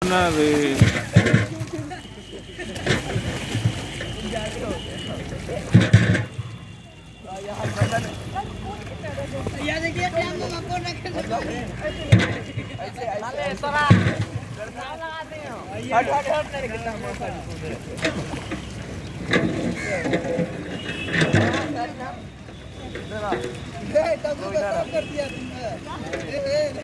ना रे ये देखिए क्या हम आपको रखे ऐसे ऐसे तोरा लगाते हो हट हट हट तेरे कितना मौका दे तब कर दिया तुमने